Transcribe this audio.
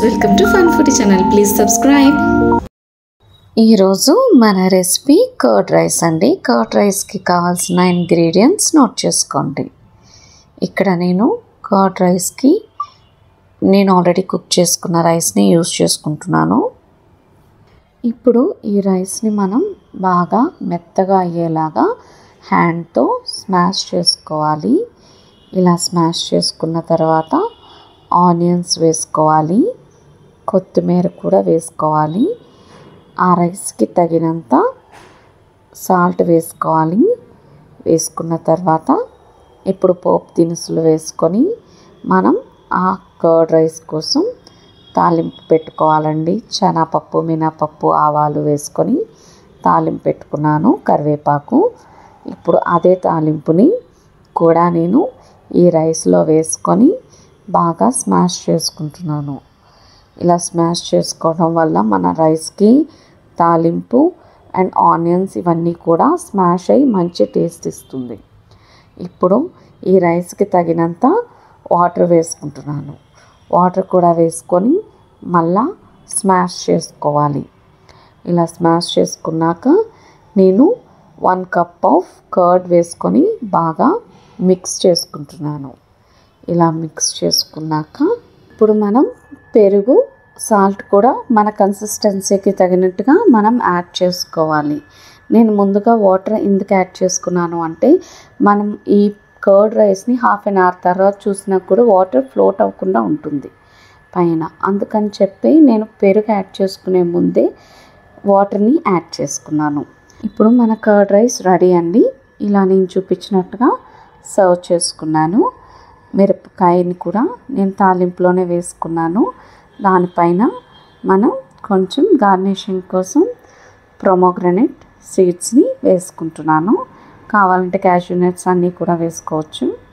Welcome to fun food channel. Please subscribe. ఈరోజు మన recipe curd rice అండి. Curd రైస్కి కావాల్సిన ఇంగ్రీడియంట్స్ నోట్ చేసుకోండి. ఇక్కడ నేను కర్డ్ రైస్కి ఆల్రెడీ కుక్ చేసుకున్న రైస్ని యూజ్ చేసుకుంటున్నాను. ఇప్పుడు ఈ రైస్ని మనం బాగా మెత్తగా అయ్యేలాగా హ్యాండ్తో స్మాష్ చేసుకోవాలి. ఇలా స్మాష్ చేసుకున్న తర్వాత ఆనియన్స్ వేసుకోవాలి, కొత్తిమీర కూడా వేసుకోవాలి, ఆ రైస్కి తగినంత సాల్ట్ వేసుకోవాలి. వేసుకున్న తర్వాత ఇప్పుడు పోపు దినుసులు వేసుకొని మనం ఆ కర్డ్ రైస్ కోసం తాలింపు పెట్టుకోవాలండి. శనగపప్పు, మినపప్పు, ఆవాలు వేసుకొని తాలింపు పెట్టుకున్నాను, కరివేపాకు. ఇప్పుడు అదే తాలింపుని కూడా నేను ఈ రైస్లో వేసుకొని బాగా స్మాష్ చేసుకుంటున్నాను. ఇలా స్మాష్ చేసుకోవడం వల్ల మన రైస్కి తాలింపు అండ్ ఆనియన్స్ ఇవన్నీ కూడా స్మాష్ అయ్యి మంచి టేస్ట్ ఇస్తుంది. ఇప్పుడు ఈ రైస్కి తగినంత వాటర్ వేసుకుంటున్నాను. వాటర్ కూడా వేసుకొని మళ్ళా స్మాష్ చేసుకోవాలి. ఇలా స్మాష్ చేసుకున్నాక నేను 1 కప్ ఆఫ్ కర్డ్ వేసుకొని బాగా మిక్స్ చేసుకుంటున్నాను. ఇలా మిక్స్ చేసుకున్నాక ఇప్పుడు మనం పెరుగు, సాల్ట్ కూడా మన కన్సిస్టెన్సీకి తగినట్టుగా మనం యాడ్ చేసుకోవాలి. నేను ముందుగా వాటర్ ఎందుకు యాడ్ చేసుకున్నాను అంటే మనం ఈ కర్డ్ రైస్ని హాఫ్ అన్ అవర్ తర్వాత చూసినా కూడా వాటర్ ఫ్లోట్ అవ్వకుండా ఉంటుంది పైన. అందుకని చెప్పి నేను పెరుగు యాడ్ చేసుకునే ముందే వాటర్ని యాడ్ చేసుకున్నాను. ఇప్పుడు మన కర్డ్ రైస్ రెడీ అండి. ఇలా నేను చూపించినట్టుగా సర్వ్ చేసుకున్నాను. మిరపకాయని కూడా నేను తాలింపులోనే వేసుకున్నాను. దానిపైన మనం కొంచెం గార్నిషింగ్ కోసం పొమోగ్రానేట్ సీడ్స్ని వేసుకుంటున్నాను. కావాలంటే క్యాష్యూ నట్స్ అన్నీ కూడా వేసుకోవచ్చు.